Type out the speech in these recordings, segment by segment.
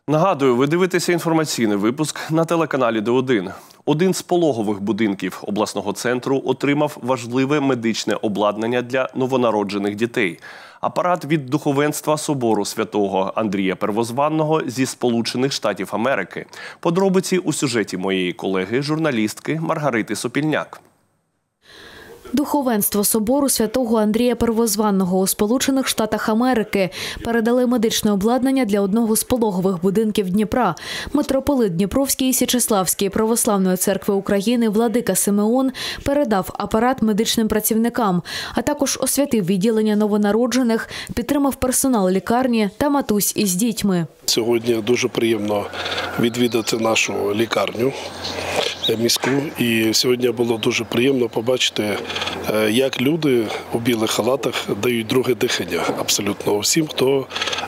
Нагадую, ви дивитеся інформаційний випуск на телеканалі Д1. Один з пологових будинків обласного центру отримав важливе медичне обладнання для новонароджених дітей. Апарат від духовенства собору святого Андрія Первозванного зі Сполучених Штатів Америки. Подробиці у сюжеті моєї колеги, журналістки Маргарити Сопільняк. Духовенство собору святого Андрія Первозванного у Сполучених Штатах Америки передали медичне обладнання для одного з пологових будинків Дніпра. Митрополит Дніпровський і Січеславської православної церкви України владика Симеон передав апарат медичним працівникам, а також освятив відділення новонароджених, підтримав персонал лікарні та матусь із дітьми. Сьогодні дуже приємно відвідати нашу лікарню міську. І сьогодні було дуже приємно побачити, як люди у білих халатах дають друге дихання абсолютно всім, хто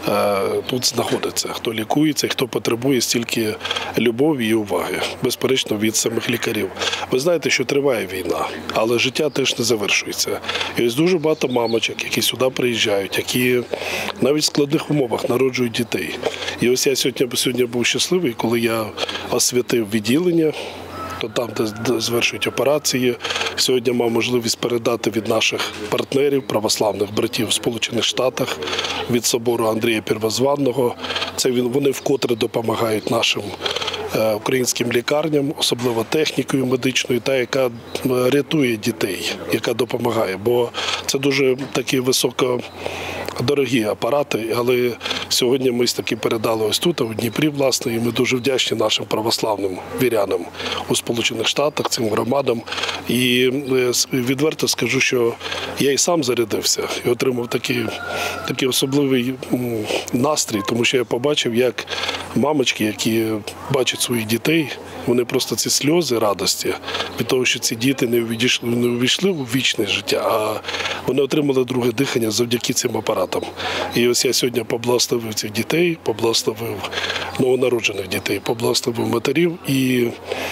тут знаходиться, хто лікується, хто потребує стільки любові і уваги, безперечно, від самих лікарів. Ви знаєте, що триває війна, але життя теж не завершується. І ось дуже багато мамочок, які сюди приїжджають, які навіть в складних умовах народжують дітей. І ось я сьогодні був щасливий, коли я освятив відділення, то там, де звершують операції. Сьогодні мав можливість передати від наших партнерів, православних братів в Сполучених Штатах, від собору Андрія Первозванного. Це вони вкотре допомагають нашим українським лікарням, особливо технікою медичною, та яка рятує дітей, яка допомагає. Бо це дуже такі високодорогі апарати, але сьогодні ми таки передали ось тут, у Дніпрі, власне, і ми дуже вдячні нашим православним вірянам у Сполучених Штатах, цим громадам. І відверто скажу, що я і сам зарядився і отримав такий особливий настрій, тому що я побачив, як мамочки, які бачать своїх дітей, вони просто ці сльози радості від того, що ці діти не увійшли у вічне життя, а вони отримали друге дихання завдяки цим апаратам. І ось я сьогодні поблагословив цих дітей, поблагословив новонароджених дітей, поблагословив матерів і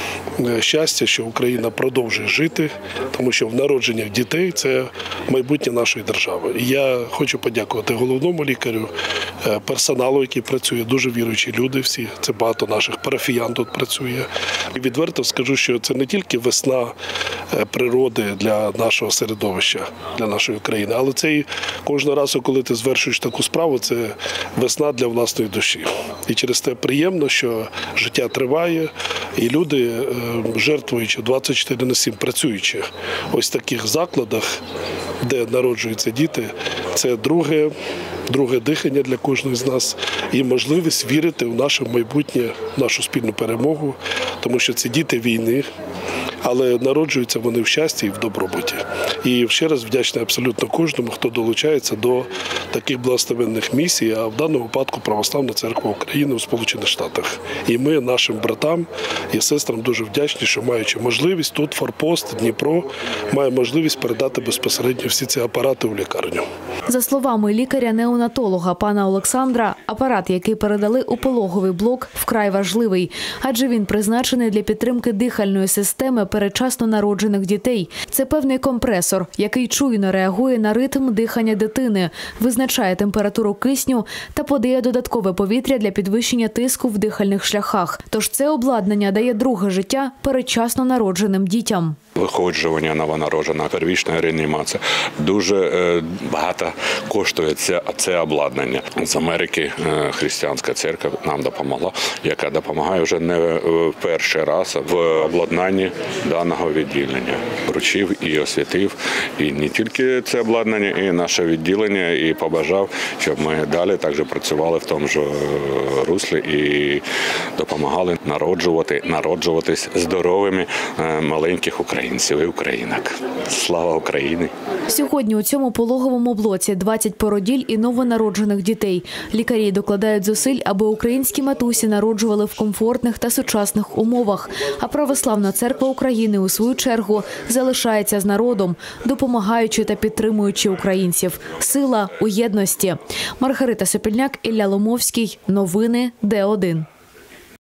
щастя, що Україна продовжує жити, тому що в народженнях дітей – це майбутнє нашої держави. І я хочу подякувати головному лікарю, персоналу, який працює, дуже віруючі люди всі, це багато наших парафіян тут працює. І відверто скажу, що це не тільки весна природи для нашого середовища, для нашої країни, але це і кожного разу, коли ти звершуєш таку справу, це весна для власної душі. І через те приємно, що життя триває, і люди, жертвуючи 24/7, працюючи ось в таких закладах, де народжуються діти, це друге дихання для кожного з нас і можливість вірити в наше майбутнє, в нашу спільну перемогу, тому що це діти війни, але народжуються вони в щасті і в добробуті. І ще раз вдячний абсолютно кожному, хто долучається до таких благословенних місій, а в даному випадку Православна Церква України у Сполучених Штатах. І ми нашим братам і сестрам дуже вдячні, що маючи можливість, тут форпост, Дніпро, має можливість передати безпосередньо всі ці апарати у лікарню. За словами лікаря-неонатолога пана Олександра, апарат, який передали у пологовий блок, вкрай важливий, адже він призначений для підтримки дихальної системи передчасно народжених дітей. Це певний компресор, який чуйно реагує на ритм дихання дитини, визначає температуру кисню та подає додаткове повітря для підвищення тиску в дихальних шляхах. Тож це обладнання дає друге життя передчасно народженим дітям. Виходжування новонародженого, первічна реанімація. Дуже багато коштує це обладнання. З Америки християнська церква нам допомогла, яка допомагає вже не в перший раз в обладнанні даного відділення. Вручив і освятив, і не тільки це обладнання, і наше відділення, і побажав, щоб ми далі також працювали в тому ж руслі і допомагали народжуватись здоровими маленьких українців і українок. Слава Україні! Сьогодні у цьому пологовому блоці 20 породіль і новонароджених дітей. Лікарі докладають зусиль, аби українські матусі народжували в комфортних та сучасних умовах. А Православна Церква України, у свою чергу, залишається з народом, допомагаючи та підтримуючи українців. Сила у єдності. Маргарита Сопільняк, Ілля Ломовський. Новини Д1.